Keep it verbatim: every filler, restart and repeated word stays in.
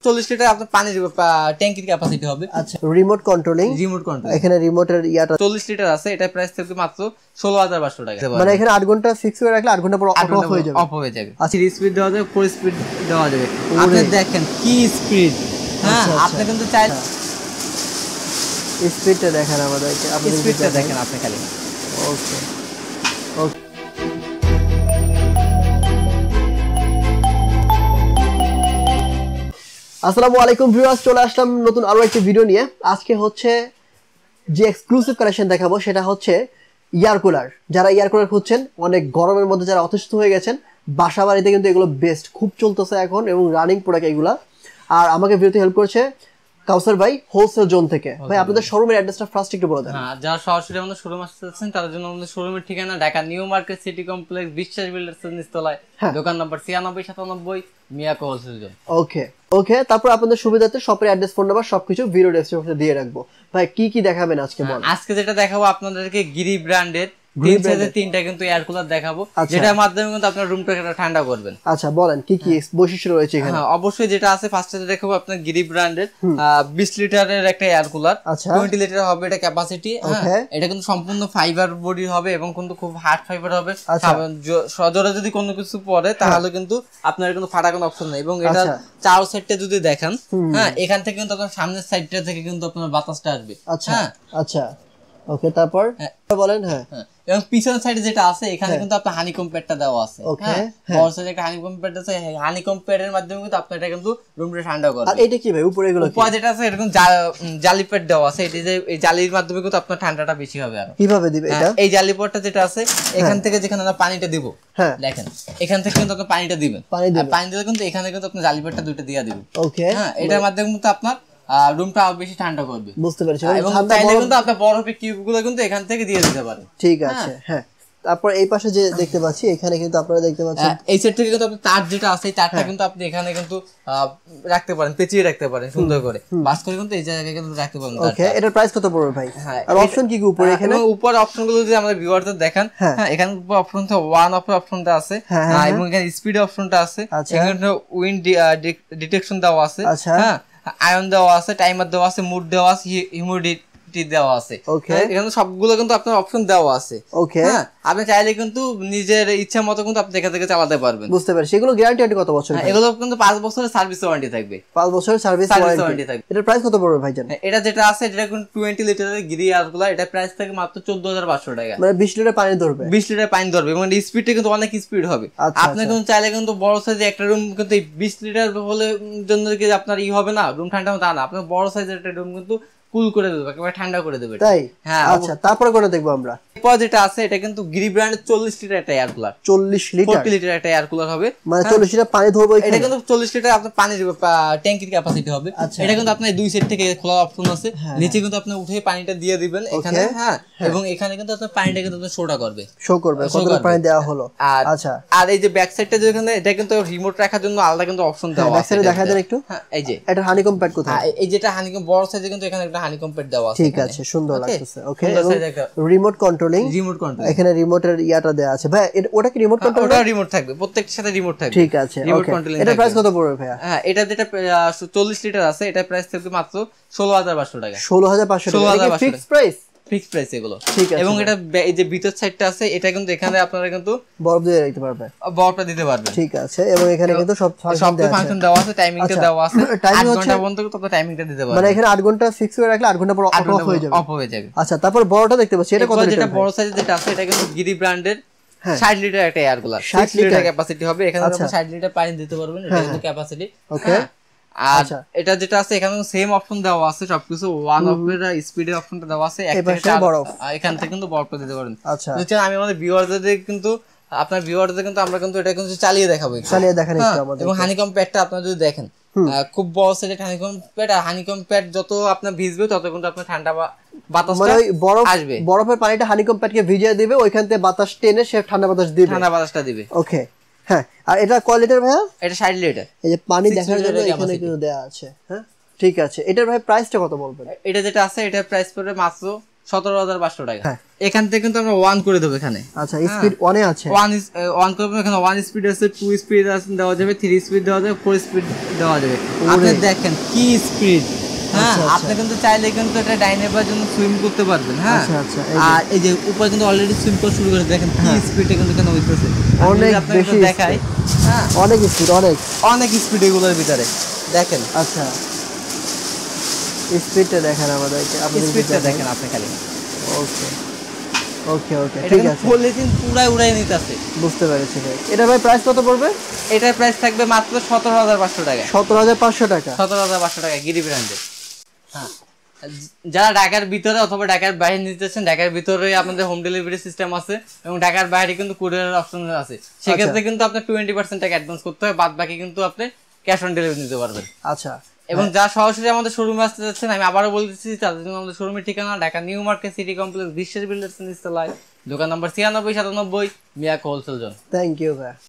চল্লিশ লিটার আপনার পানির ট্যাঙ্কির ক্যাপাসিটি হবে। আচ্ছা, রিমোট কন্ট্রোলিং, রিমোট কন্ট্রোল, এখানে রিমোটের ইয়াটা চল্লিশ লিটার আছে, এটা প্রাইস থাকবে মাত্র ষোলো হাজার পাঁচশো টাকা। মানে এখানে আট ঘন্টা ফিক্স করে রাখলে আট ঘন্টা পর অফ হয়ে যাবে, অফ হয়ে যাবে। আচ্ছা, স্পিড দেওয়া যাবে, ফোর স্পিড দেওয়া যাবে। আপনি দেখেন কি স্পিড, হ্যাঁ আপনি কিন্তু চাই স্পিডটা দেখেন আমাদেরকে, আপনি স্পিডটা দেখেন আপনি খালি। ওকে ওকে, আসসালামু আলাইকুম ভিউয়ার্স, চলে আসলাম নতুন আরো একটি ভিডিও নিয়ে। আজকে হচ্ছে যে এক্সক্লুসিভ কালেকশন দেখাবো সেটা হচ্ছে এয়ার কুলার। যারা এয়ার কুলার খুঁজছেন, অনেক গরমের মধ্যে যারা অসুস্থ হয়ে গেছেন, বাসা বাড়িতে কিন্তু এগুলো বেস্ট, খুব চলতেছে এখন এবং রানিং প্রোডাক্ট এগুলা। আর আমাকে ভিডিওতে হেল্প করছে কাউসার ভাই, হোলসেল জোন থেকে। ভাই আপনাদের শোরুমের অ্যাড্রেসটা ফার্স্ট একটু বলে দেন। হ্যাঁ, যারা সরাসরি আমাদের শোরুম আসতে চাচ্ছেন তাদের জন্য আমাদের শোরুমের ঠিকানা Dhaka New Market City Complex, Biswas বিল্ডার্সের নিচতলায়, দোকান নম্বর ছিয়ানব্বই সাতানব্বই, Miyako wholesale zone. Okay okay, তারপর আপনাদের সুবিধার্থে শপের অ্যাড্রেস, ফোন নাম্বার সবকিছু ভিডিও ডেসক্রিপশনে দিয়ে রাখবো। ভাই কি কি দেখাবেন আজকে বলেন? আজকে যেটা দেখাবো আপনাদেরকে গিরি ব্র্যান্ডের তিন সাইজের তিনটা কিন্তু এয়ার কুলার দেখাবো, যেটার মাধ্যমে কিন্তু আপনার রুমটাকে ঠান্ডা করবেন। আচ্ছা বলেন কি কি বৈশিষ্ট্য রয়েছে এখানে? হ্যাঁ অবশ্যই, যেটা আছে ফার্স্টে দেখাবো আপনার গিরি ব্র্যান্ডের বিশ লিটারের একটা এয়ার কুলার, বিশ লিটার হবে এটা ক্যাপাসিটি। হ্যাঁ, এটা কিন্তু সম্পূর্ণ ফাইবার বডি হবে এবং কিন্তু খুব হার্ড ফাইবার হবে। সজোরে যদি কোনো কিছু পড়ে তাহলে কিন্তু আপনার কিন্তু ফাটার কোনো অপশন নেই। এবং এটা চার সাইডটা যদি দেখেন, হ্যাঁ এখান থেকে কিন্তু আপনার সামনের সাইডটা থেকে কিন্তু আপনার বাতাসটা আসবে। আচ্ছা আচ্ছা ওকে, তারপর বলেন। হ্যাঁ, এবং পিছনের সাইডে যেটা আছে এখানে কিন্তু আপনার হানিকম প্যাডটা দেওয়া আছে। হ্যাঁ, বড় সাইজে একটা হানিকম প্যাড আছে, হানিকম প্যাডের মাধ্যমে কিন্তু আপনার এটা কিন্তু রুমটা ঠান্ডা করবে। আর এটা কি ভাই উপরে এগুলো? উপরে যেটা আছে এরকম জালি প্যাড দেওয়া আছে, এটা যে এই জালির মাধ্যমে কিন্তু আপনার ঠান্ডাটা বেশি হবে। আর কিভাবে দিবে এটা? এই জালি প্যাডটা যেটা আছে এখান থেকে যেখানে আমরা পানিটা দিব, হ্যাঁ দেখেন এখান থেকে কিন্তু আপনি পানিটা দিবেন, আর পানি দিলে কিন্তু এখানে কিন্তু আপনি জালি প্যাডটা দুটো দিয়ে দিবেন। ওকে, হ্যাঁ এটার মাধ্যমে কিন্তু আপনার রুমটা আরো বেশি ঠান্ডা করবে। বুঝতে পেরেছি। এবং চাইলে কিন্তু আপনি বরফের কিউবগুলো কিন্তু এখান থেকে দিয়ে দিতে পারেন। ঠিক আছে। হ্যাঁ, তারপর এই পাশে যে দেখতে পাচ্ছি এখানে কিন্তু আপনারা দেখতে পাচ্ছেন এই সেট থেকে কিন্তু আপনি তার যেটা আছে এই তারটা কিন্তু আপনি এখানে কিন্তু রাখতে পারেন, পেঁচিয়ে রাখতে পারেন সুন্দর করে, বাস করে কিন্তু এই জায়গায় কিন্তু রাখতে পারেন। ওকে, এটার প্রাইস কত পড়বে ভাই? হ্যাঁ, আর অপশন কি কি উপরে? এখানে উপর অপশনগুলো যদি আমরা ভিউয়ারদের দেখেন, হ্যাঁ এখানে উপর অপশনটা ওয়ান অফ অপশনটা আছে, এবং এখানে স্পিড অপশনটা আছে, এখানে উইন্ড ডিটেকশন দেওয়া আছে, হ্যাঁ আয়ন দেওয়া আছে, টাইমার দেওয়া আছে, মুড দেওয়া আছে, হিউমিডিটি দেওয়া আছে। এখানে সবগুলো কিন্তু আপনার অপশন দেওয়া আছে। ওকে, হ্যাঁ আপনি চাইলে কিন্তু নিজের ইচ্ছা মতো কিন্তু আপনি এখান থেকে চালাতে পারবেন। বুঝতে পারছি। এগুলো গ্যারান্টি ওয়ারেন্টি কত বছর? এগুলো কিন্তু পাঁচ বছরের সার্ভিস ওয়ারেন্টি থাকবে। পাঁচ বছরের সার্ভিস ওয়ারেন্টি থাকবে। এটার প্রাইস কত পড়বে ভাইজান? এটা যেটা আছে এটা কিন্তু বিশ লিটারের গিরি এয়ারগুলো, এটা প্রাইস থাকে মাত্র চোদ্দ হাজার পাঁচশো টাকা। মানে বিশ লিটার পানি ধরবে? বিশ লিটার পানি ধরবে এবং স্পিডটা কিন্তু অনেক স্পিড হবে। আপনি কিন্তু চাইলে কিন্তু বড় সাইজের একটা রুম কিন্তু বিশ লিটার হলে জন্য কি আপনার ই হবে না, রুম ঠান্ডা হবে তা না, আপনার বড় সাইজের একটা রুম কিন্তু কুল করে দেবে, একেবারে ঠান্ডা করে দেবে। তাই? হ্যাঁ। আচ্ছা, তারপরে কোনটা দেখবো আমরা? এরপর যেটা আছে এটা কিন্তু গিরি ব্র্যান্ডের চল্লিশ লিটার একটা এয়ার কুলার। চল্লিশ লিটার? চল্লিশ লিটার একটা এয়ার কুলার হবে। মানে চল্লিশ লিটার পানি ধরবে এখানে? এটা কিন্তু চল্লিশ লিটার আপনার পানির ট্যাঙ্কির ক্যাপাসিটি হবে। এটা কিন্তু আপনার দুই সাইড থেকে খোলা অপশন আছে, নিচে কিন্তু আপনি উঠে পানিটা দিয়ে দিবেন এখানে। হ্যাঁ, এবং এখানে কিন্তু আপনার পানিটা কিন্তু আপনি শোটা করবে, শো করবে কতটা পানি দেওয়া হলো। আচ্ছা, আর এই যে ব্যাক সাইডটা যেখানে এটা কিন্তু রিমোট রাখার জন্য আলাদা কিন্তু অপশন দেওয়া আছে। ব্যাক সাইডে দেখা দেন একটু। হ্যাঁ, এই যে এটা হানিকম প্যাড কোথায়? এই যেটা হানিকম বড় সাইজে কিন্তু এখানে একটা হানিকম প্যাড দেওয়া আছে। ঠিক আছে, সুন্দর লাগতেছে। Okay, remote controlling, remote control, এখানে রিমোটের ইয়াটা দেয়া আছে। ভাই ওটা কি রিমোট কন্ট্রোল? ওটা রিমোট থাকবে, প্রত্যেকটার সাথে রিমোট থাকবে। ঠিক আছে, রিমোট কন্ট্রোলিং। এটা প্রাইস কত পড়বে ভাইয়া? হ্যাঁ, এটা যেটা চল্লিশ লিটার আছে এটা প্রাইস থাকবে মাত্র ষোলো হাজার পাঁচশো টাকা। ষোলো হাজার পাঁচশো টাকা এটা ফিক্সড প্রাইস? ফিক্সড প্রাইস এগুলো। ঠিক আছে। এবং এটা এই যে ভিতর সাইডটা আছে এটা কিন্তু এখানে আপনারা কিন্তু বরফ দিয়ে রাখতে পারবেন, বরফটা দিতে পারবেন। ঠিক আছে। এবং এখানে কিন্তু সব ফাংশন দেওয়া আছে, টাইমিংটা দেওয়া আছে, আট ঘন্টা পর্যন্ত কিন্তু টাইমিংটা দিতে পারবেন। মানে এখানে আট ঘন্টা ফিক্স করে রাখলে আট ঘন্টা পর অফ হয়ে যাবে, অফ হয়ে যাবে। আচ্ছা, তারপর বড়টা দেখতে পাচ্ছি, এটা কত লিটার? যেটা বড় সাইজের যেটা আছে এটা কিন্তু গিরি ব্র্যান্ডের ষাট লিটার একটা এয়ার কুলার, ষাট লিটার ক্যাপাসিটি হবে। এখানে আপনি ষাট লিটার পানি দিতে পারবেন, এটা কিন্তু ক্যাপাসিটি। ওকে, আর এটা যেটা আছে এখানে সেম অপশন দেওয়া আছে, সবকিছু ওয়ান অফ এর স্পিডের অপশনটা দেওয়া আছে, এখান থেকে কিন্তু বরফটা দিতে পারেন। আচ্ছা, আমি আমাদের ভিউয়ারদের কিন্তু আপনার ভিউয়ারদের কিন্তু আমরা কিন্তু এটা কিন্তু চালিয়ে দেখাবো, চালিয়ে দেখান একটু আমাদের। এবং হানিকম প্যাডটা আপনারা যদি দেখেন, খুব বড় সাইজের হানিকম প্যাড, আর হানিকম প্যাড যত আপনার ভিজবে তত কিন্তু আপনার ঠান্ডা বাতাসটা আসবে, বরফের পানিটা হানিকম প্যাডকে ভিজিয়ে দিবে, ওইখান থেকে বাতাস টেনে সে ঠান্ডা বাতাস দিবে, ঠান্ডা বাতাসটা দিবে। ওকে, হ্যাঁ। আর এটা কয় লিটার ভাইয়া? এটা ষাট লিটার। এই যে পানি দেখার জন্য এখানে কিন্তু দেয়া আছে। হ্যাঁ, ঠিক আছে। এটার ভাই প্রাইসটা কত বলবেন? এটা যেটা আছে এটার প্রাইস পড়বে মাত্র সতেরো হাজার পাঁচশো টাকা। এখান থেকে কিন্তু আমরা ওয়ান করে দেবো এখানে। আচ্ছা স্পিড ওয়ানে আছে, ওয়ান ওয়ান করবো এখানে। ওয়ান স্পিড আছে, টু স্পিড দেওয়া যাবে, থ্রি স্পিড দেওয়া যাবে, ফোর স্পিড দেওয়া যাবে। আপনি দেখেন কি স্পিড। হ্যাঁ আপনি কিন্তু চাইলে কিন্তু এটা ডাইনে বাই জন্য সুইম করতে পারবেন। হ্যাঁ আর এই যে উপরে কিন্তু অলরেডি সুইম করা শুরু করে, দেখেন কি স্পিডে কিন্তু কেন হইতেছে, অনেক বেশি দেখাই। হ্যাঁ অনেক স্পিড, অনেক অনেক স্পিড এগুলোর ভিতরে দেখেন। আচ্ছা স্পিডটা দেখেন আমাদেরকে, আপনি স্পিডটা দেখেন আপনি খালি। ওকে ওকে ওকে ঠিক আছে। পলিথিন পুরাই উড়াই নিতেছে। বুঝতে পেরেছি ভাই। এটা ভাই প্রাইস কত পড়বে? এটার প্রাইস থাকবে মাত্র সতেরো হাজার পাঁচশো টাকা। সতেরো হাজার পাঁচশো টাকা। সতেরো হাজার পাঁচশো টাকা গিরি ব্র্যান্ডের। হ্যাঁ যারা ঢাকার ভিতরে অথবা ঢাকার বাইরে নিতেছেন, ঢাকার ভিতরে আপনাদের হোম ডেলিভারি সিস্টেম আছে এবং ঢাকার বাইরে কিন্তু কুরিয়ারের অপশন আছে। সেক্ষেত্রে কিন্তু আপনার টোয়েন্টি পার্সেন্ট টাকা অ্যাডভান্স করতে হয়, বাদ বাকি কিন্তু আপনি ক্যাশ অন ডেলিভারি নিতে পারবেন। আচ্ছা এবং যারা সরাসরি আমাদের শোরুমে আসতে যাচ্ছেন, আমি আবারও বলতেছি তাদের জন্য আমাদের শোরুমের ঠিকানা Dhaka New Market City Complex বিশ্বের বিল্ডার্স নিচতলায়, দোকান নম্বর ছিয়ানব্বই সাতানব্বই, Miyako wholesale zone. Thank you ভাই।